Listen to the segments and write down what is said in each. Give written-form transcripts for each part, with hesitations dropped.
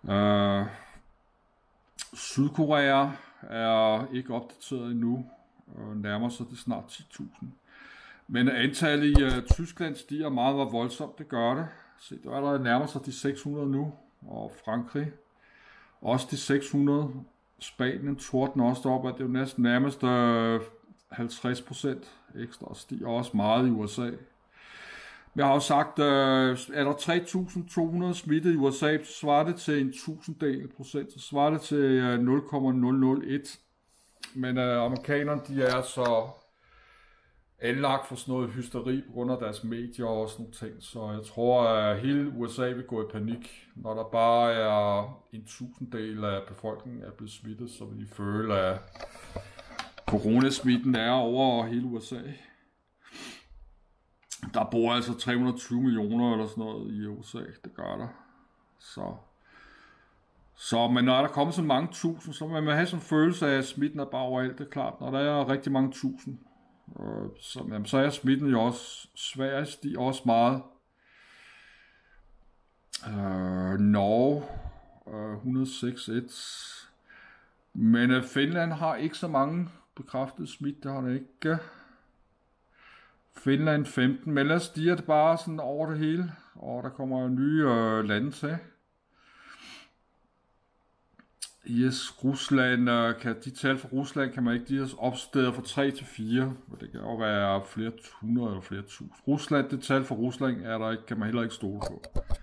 Øh, Sydkorea er ikke opdateret endnu, og nærmer sig det snart 10.000. Men antallet i Tyskland stiger meget, meget voldsomt, det gør det. Se, der nærmer sig de 600 nu, og Frankrig også de 600. Spanien tordner også op, at det er jo næsten nærmest 50% ekstra, og stiger også meget i USA. Jeg har jo sagt, er der 3.200 smittede i USA, så svarer det til en tusindedel procent, så svarer det til 0,001. Men amerikanerne, de er så anlagt for sådan noget hysteri på grund af deres medier og sådan nogle ting. Så jeg tror, at hele USA vil gå i panik, når der bare er en tusindedel af befolkningen er blevet smittet, så vil de føle, at coronasmitten er over hele USA. Der bor altså 320 millioner eller sådan noget i USA, det gør der. Men når der kommer så mange tusind, så vil man have sådan en følelse af, at smitten er bare overalt, det er klart. Når der er rigtig mange tusind, så er smitten jo også svær, stiger også meget. Norge, 106,1. Men Finland har ikke så mange bekræftede smitte, det har det ikke. Finland 15, men ellers stiger det bare sådan over det hele, og der kommer jo nye lande til. Yes, Rusland, de tal fra Rusland kan man ikke, de er opstedet fra 3 til 4, og det kan jo være flere hundrede eller flere tusind. Rusland, det tal fra Rusland er der ikke, kan man heller ikke stole på.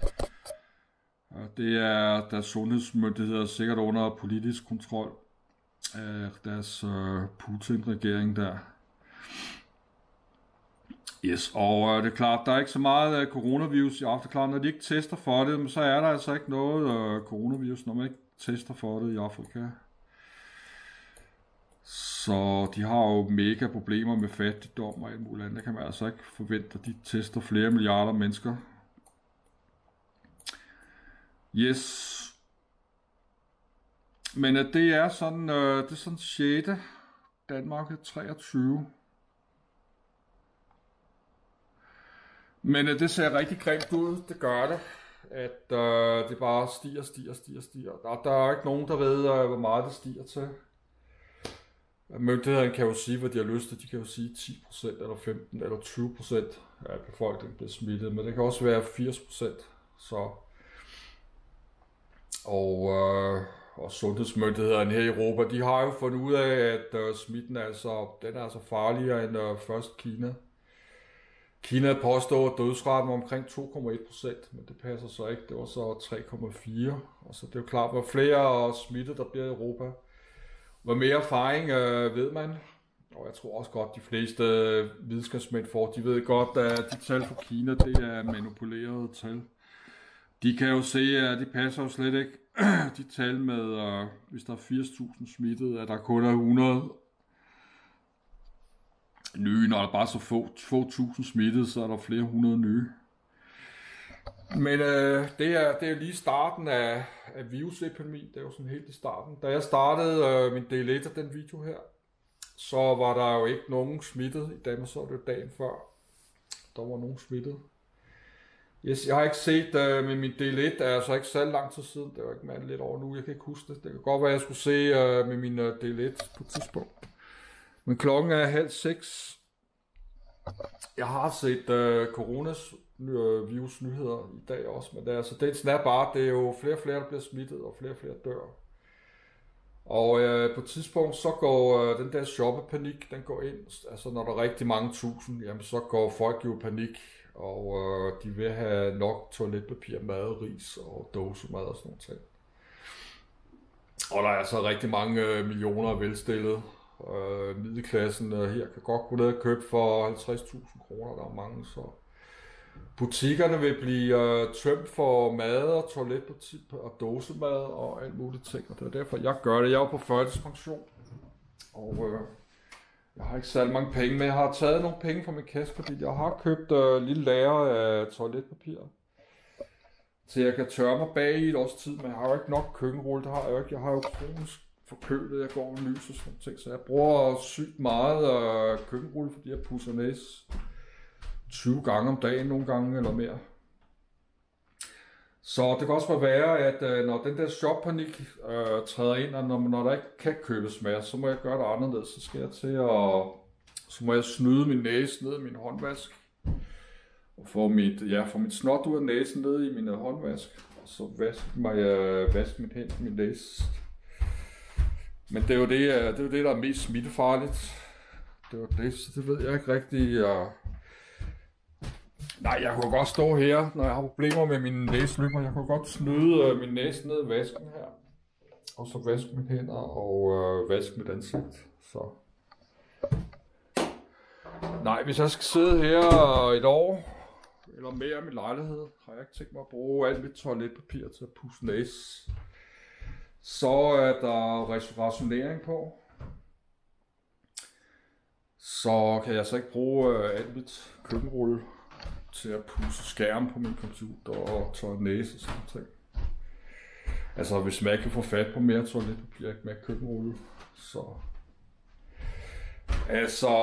Det er deres sundhedsmyndigheder sikkert under politisk kontrol af deres Putin-regering der. Yes, og det er klart, der er ikke så meget coronavirus i Afrika. Når de ikke tester for det, så er der altså ikke noget coronavirus, når man ikke tester for det i Afrika. Så de har jo mega problemer med fattigdom og alt muligt andet. Der kan man altså ikke forvente, at de tester flere milliarder mennesker. Yes. Men det er sådan, det er sådan 6. Danmark er 23. Men det ser rigtig grimt ud, det gør det. At det bare stiger. Der er ikke nogen, der ved, hvor meget det stiger til. Myndighederne kan jo sige, hvad de har lyst til. De kan jo sige 10% eller 15% eller 20% af befolkningen bliver smittet. Men det kan også være 80%. Så. Og sundhedsmyndighederne her i Europa, de har jo fundet ud af, at smitten den er altså farligere end først Kina. Kina påstår dødsraten var omkring 2,1%, men det passer så ikke. Det var så 3,4%. Og så det er jo klart, hvor flere smittede der bliver i Europa. Hvor mere erfaring ved man. Og jeg tror også godt, de fleste videnskabsmænd de ved godt, at de tal fra Kina, det er manipulerede tal. De kan jo se, at de passer jo slet ikke. De tal med, hvis der er 80.000 smittede, at der kun er 100 nye, når der bare er så få tusind smittede, så er der flere hundrede nye. Men det er lige starten af virusepidemien. Det er jo sådan helt i starten. Da jeg startede min del 1 af den video her, så var der jo ikke nogen smittet i Danmark, så var det dagen før. Der var nogen smittet. Yes, jeg har ikke set, men min del 1 er altså ikke så lang tid siden. Det var ikke mere lidt over nu, jeg kan ikke huske det. Det kan godt være, at jeg skulle se med min del 1 på et tidspunkt. Men klokken er 5:30. Jeg har set coronavirus nyheder i dag også, men det er bare, det er jo flere og flere, der bliver smittet, og flere dør. Og på et tidspunkt, så går den der shoppepanik, den går ind. Altså når der er rigtig mange tusind, jamen så går folk jo i panik, og de vil have nok toiletpapir, mad, ris og dåsemad og sådan noget ting. Og der er altså rigtig mange millioner velstillede. Middelklassen her kan godt gå ned og købe for 50.000 kroner, der er mange, så butikkerne vil blive tømt for mad og toiletpapir og dåsemad og alt muligt ting, og det er derfor jeg gør det. Jeg er på førtidspension, og jeg har ikke særlig mange penge, men jeg har taget nogle penge fra min kassekredit. Jeg har købt lille lager af toiletpapir, så jeg kan tørre mig bag i et års tid, men jeg har jo ikke nok køkkenrulle, det har jeg jo ikke. Jeg har jo kronisk forkølet, jeg går og nyser sådan ting, så jeg bruger sygt meget køkkenrulle, fordi jeg pudser næse 20 gange om dagen, nogle gange eller mere. Så det kan også være, at når den der shoppanik træder ind, og når der ikke kan købes mere, så må jeg gøre det anderledes. Så skal jeg til at... Så må jeg snyde min næse ned i min håndvask. Og få mit snot ud af næsen ned i min håndvask. Og så vaske mit hænd min næse. Men det er jo det, der er mest smittefarligt. Det var det, så det ved jeg ikke rigtig. Nej, jeg kunne godt stå her, når jeg har problemer med mine næseløber. Jeg kunne godt snyde min næse ned i vasken her. Og så vaske mine hænder og vaske mit ansigt. Så. Nej, hvis jeg skal sidde her et år, eller mere i min lejlighed, har jeg ikke tænkt mig at bruge alt mit toiletpapir til at pusse næse. Så er der rationering på. Så kan jeg så ikke bruge alt mit køkkenrulle til at pusse skærmen på min computer og tørre næse og sådan noget. Altså hvis man ikke kan få fat på mere toiletpapir, ikke mere køkkenrulle, så... Altså...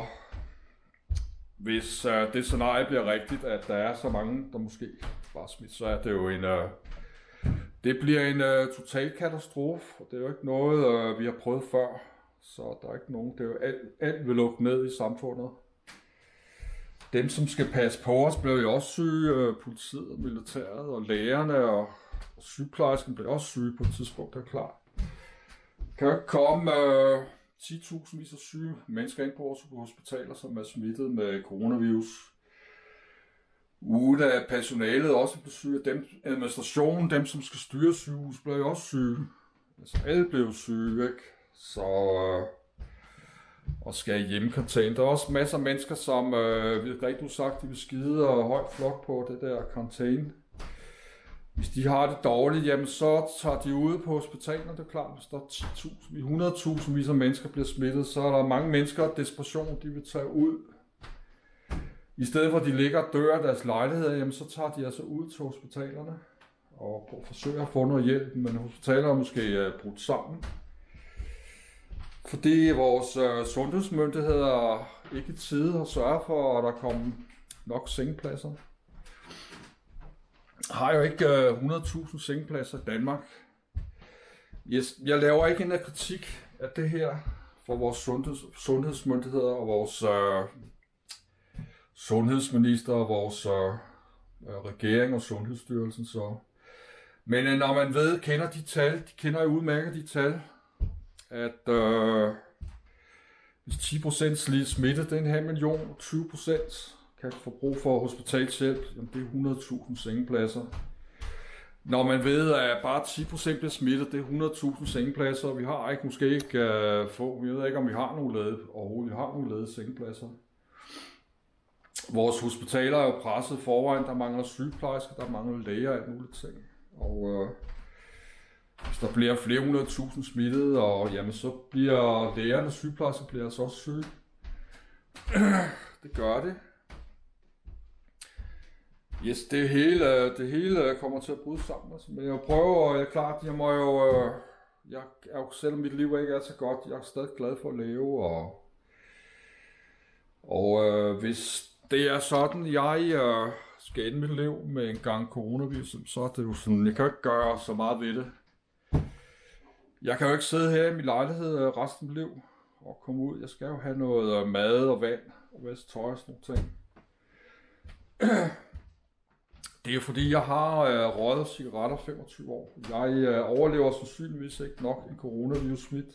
Hvis det scenarie bliver rigtigt, at der er så mange, der måske bare smidt, så er det jo det bliver en total katastrofe, og det er jo ikke noget, vi har prøvet før, så der er ikke nogen, det er jo alt vil lukke ned i samfundet. Dem, som skal passe på os, bliver jo også syge, politiet og militæret og lægerne og sygeplejersken bliver også syge på et tidspunkt, det er klart. Kan jo ikke komme 10.000 vis af syge mennesker ind på vores hospitaler, som er smittet med coronavirus. Uden at personalet også bliver syge, dem, administrationen, dem som skal styre sygehus, bliver jo også syge. Altså alle bliver syge, ikke? Så og skal i hjemmekarantæne. Der er også masser af mennesker, som rigtig sagt, de vil skide og højt flok på det der karantæne. Hvis de har det dårligt, jamen så tager de ud på hospitalerne, det er klart, hvis der er 10.000, 100.000 vis af mennesker bliver smittet, så er der mange mennesker, desperation, de vil tage ud. I stedet for at de ligger og dør af deres lejligheder, jamen så tager de altså ud til hospitalerne og forsøger at få noget hjælp, men hospitalerne er måske brudt sammen. Fordi vores sundhedsmyndigheder ikke i tide har sørget for, at der kommer nok sengepladser. Har jo ikke 100.000 sengepladser i Danmark. Jeg laver ikke en kritik af det her for vores sundhedsmyndigheder og vores sundhedsminister og vores regering og sundhedsstyrelsen. Så. Men når man kender de tal, de kender jo udmærket de tal, at hvis 10% smittet, det er 500.000, 20% kan få brug for hospitalshjælp, jamen det er 100.000 sengepladser. Når man ved, at bare 10% bliver smittet, det er 100.000 sengepladser, og vi har ikke, måske ikke vi ved ikke, om vi har nogle ledige, overhovedet vi har nogle ledige sengepladser. Vores hospitaler er jo presset forvejen, der mangler sygeplejersker, der mangler læger og alt muligt ting. Og hvis der bliver flere 100.000 smittede, og jamen, så bliver lægerne og sygeplejersker bliver altså også syge. Det gør det. Yes, det hele kommer til at bryde sammen. Altså. Men jeg prøver, og jeg er klart, jeg er jo, selvom mit liv ikke er så godt, jeg er stadig glad for at leve, og hvis det er sådan, jeg skal ende mit liv med en gang coronavirus, så er det jo sådan, jeg kan jo ikke gøre så meget ved det. Jeg kan jo ikke sidde her i min lejlighed resten af mit liv og komme ud. Jeg skal jo have noget mad og vand og vaske tøj og sådan nogle ting. Det er jo fordi, jeg har røget cigaretter 25 år. Jeg overlever sandsynligvis ikke nok en coronavirus-smitte.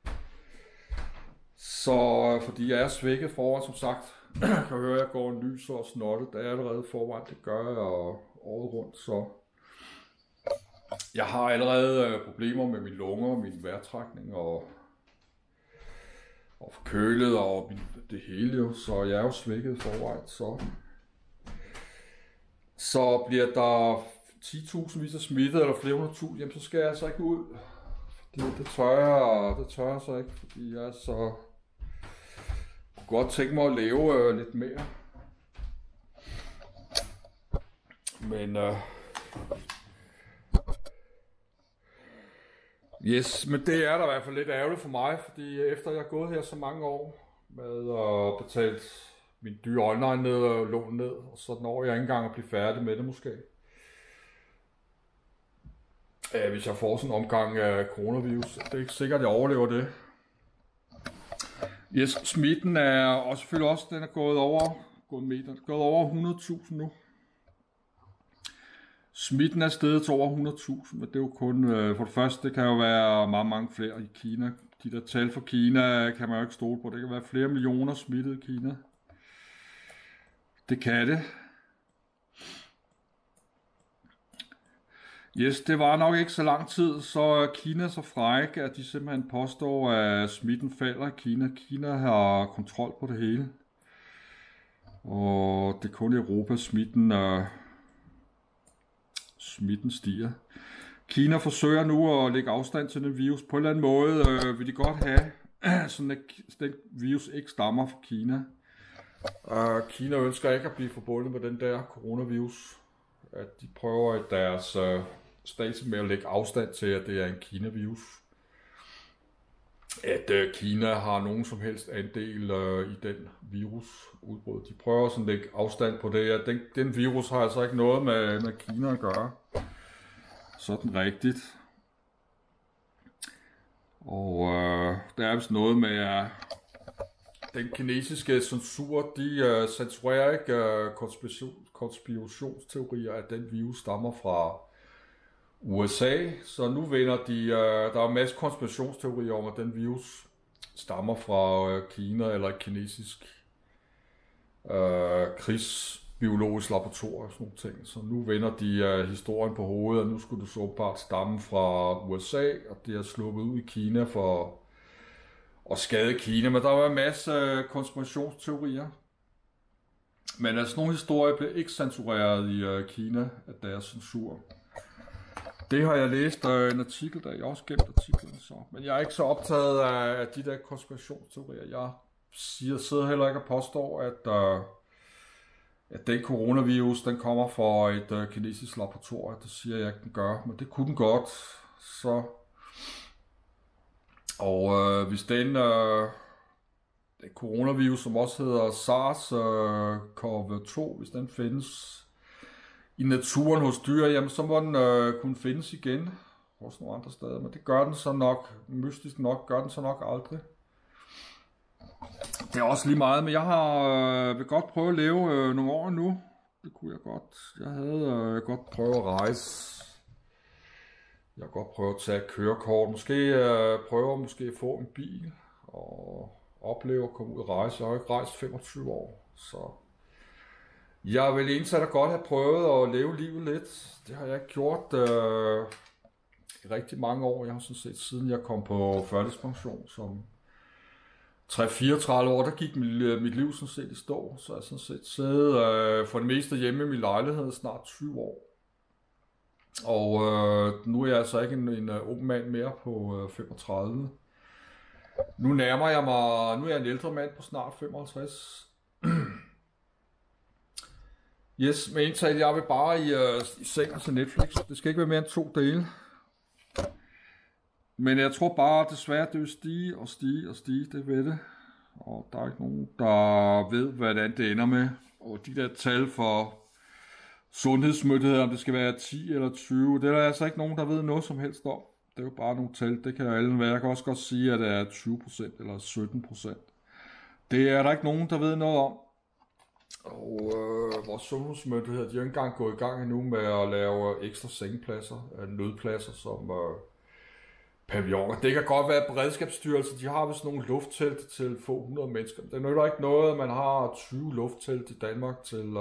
Så fordi jeg er svækket foran, som sagt, kan høre, at jeg går en lys og snottet. Der er allerede forvejen, det gør jeg året rundt. Så jeg har allerede problemer med mine lunger, min vejrtrækning og forkølet og det hele jo. Så jeg er jo svækket forvejen, så bliver der 10.000 vis af smittet, eller flere 100.000, jamen så skal jeg altså ikke ud. Fordi det tør jeg så ikke, fordi jeg så kunne godt tænke mig at leve lidt mere. Men men det er der i hvert fald lidt ærgerligt for mig, fordi efter jeg har gået her så mange år med at betale min dyre online ned og lån ned, og så når jeg ikke engang at blive færdig med det måske. hvis jeg får sådan en omgang af coronavirus. Det er ikke sikkert, at jeg overlever det. Yes, smitten er også selvfølgelig også, den er gået over 100.000 nu. Smitten er steget til over 100.000, men det er jo kun, for det første, det kan jo være mange flere i Kina. De der tal for Kina kan man jo ikke stole på. Det kan være flere millioner smittede i Kina. Det kan det. Yes, det var nok ikke så lang tid, så Kina er så fræk, at de simpelthen påstår, at smitten falder i Kina. Kina har kontrol på det hele. Og det er kun i Europa, smitten stiger. Kina forsøger nu at lægge afstand til den virus. På en eller anden måde vil de godt have, sådan at den virus ikke stammer fra Kina. Kina ønsker ikke at blive forbundet med den der coronavirus. At de prøver i deres stat med at lægge afstand til, at det er en Kina-virus. At Kina har nogen som helst andel i den virusudbrud. De prøver sådan at lægge afstand på det. At den virus har altså ikke noget med Kina at gøre. Sådan rigtigt. Og der er vist noget med, at den kinesiske censur, de censurerer ikke konspirationsteorier, at den virus stammer fra USA. Så nu vender de, der er en masse konspirationsteorier om, at den virus stammer fra Kina eller et kinesisk krigsbiologisk laboratorium og sådan nogle ting. Så nu vender de historien på hovedet, og nu skulle det så åbenbart stamme fra USA, og det er sluppet ud i Kina for at skade Kina. Men der var en masse konspirationsteorier. Men altså nogle historier blev ikke censureret i Kina af deres censur. Det har jeg læst en artikel, der jeg også gemt artiklen så. Men jeg er ikke så optaget af de der konspirationsteorier. Jeg sidder heller ikke og påstår, at den coronavirus, den kommer fra et kinesisk laboratorium. Det siger jeg ikke, den gør, men det kunne den godt. Så. Og hvis den coronavirus, som også hedder SARS-CoV-2, hvis den findes i naturen hos dyr, jamen så må den kunne findes igen hos nogle andre steder. Men det gør den så nok, mystisk nok, gør den så nok aldrig. Det er også lige meget, men jeg vil godt prøve at leve nogle år nu. Det kunne jeg godt. Jeg havde godt prøve at rejse. Jeg kan godt prøve at tage et kørekort. Måske at få en bil og opleve at komme ud og rejse. Jeg har ikke rejst 25 år, så jeg vil egentlig da godt have prøvet at leve livet lidt. Det har jeg ikke gjort i rigtig mange år. Jeg har sådan set siden jeg kom på førtidspension som 3-34 år, der gik mit liv sådan set i stå. Så jeg sådan set siddet for det meste hjemme i min lejlighed snart 20 år. Og nu er jeg altså ikke en ung mand mere på 35. Nu er jeg en ældre mand på snart 55. Yes, men indtalt, jeg vil bare i sengen til Netflix. Det skal ikke være mere end 2 dele. Men jeg tror bare, desværre, det vil stige, det ved det. Og der er ikke nogen, der ved, hvordan det ender med. Og de der tal for sundhedsmyndigheder, om det skal være 10 eller 20, det er der altså ikke nogen, der ved noget som helst om. Det er jo bare nogle tal, det kan jo alle være. Jeg kan også godt sige, at det er 20% eller 17%. Det er der ikke nogen, der ved noget om. Og vores sundhedsmyndigheder, de har ikke engang gået i gang endnu med at lave ekstra sengepladser, nødpladser som pavilloner. Det kan godt være beredskabsstyrelsen, de har vist nogle lufttelt til få 100 mennesker. Det nytter ikke noget, at man har 20 lufttelt i Danmark til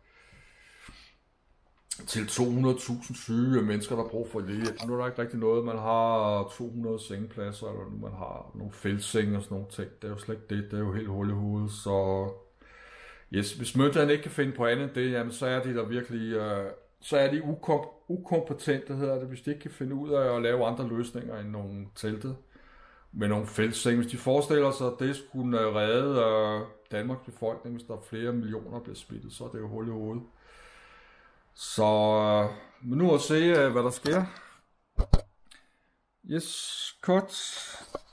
200.000 syge mennesker, der har brug for læge. Nu er der ikke rigtig noget, man har 200 sengepladser, eller nu man har nogle feltsenge og sådan nogle ting. Det er jo slet ikke det, det er jo helt hul i hovedet. Så yes, hvis myndighederne ikke kan finde på andet end det, jamen, så er de der virkelig, så er de ukompetente, hedder det, hvis de ikke kan finde ud af at lave andre løsninger end nogle telte med nogle feltsenge. Hvis de forestiller sig, at det skulle redde Danmarks befolkning, hvis der er flere millioner bliver smittet, så er det jo hul i hovedet. Så men nu at se, hvad der sker. Yes, cut.